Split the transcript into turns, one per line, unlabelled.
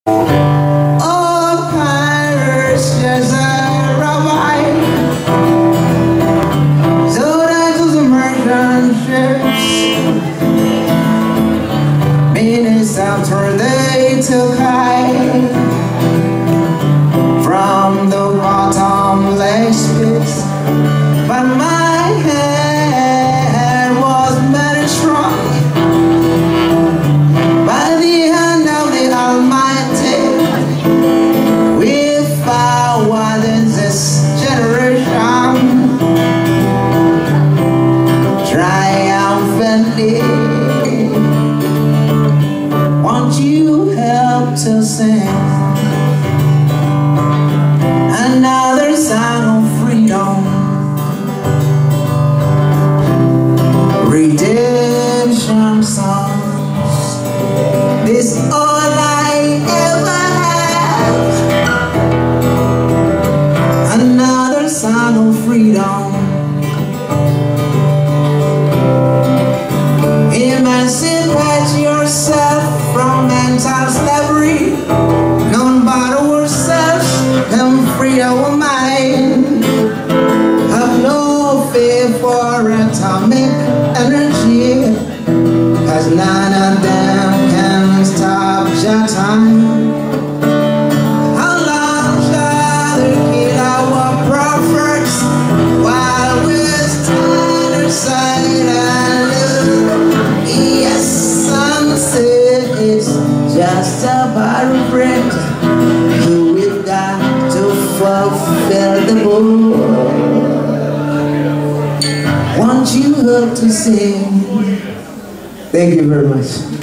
Oh, pirates, there's a rabbi. So that was a merchant ships. Minutes after they took high from the bottomless pits, but my head was very strong. By the hand of the Almighty, we forward in this generation triumphantly. Won't you help to sing another song of freedom, redemption songs? This all I ever have, another song of freedom. Emancipate yourself from mental slavery. None but ourselves can free our mind. Have no fear for atomic energy, 'cause none of them can stop your time. How long shall they kill our prophets while we stand aside and look? Yes, some say it's just about a friend. We've got to fulfill the book. Want you help to sing? Thank you very much.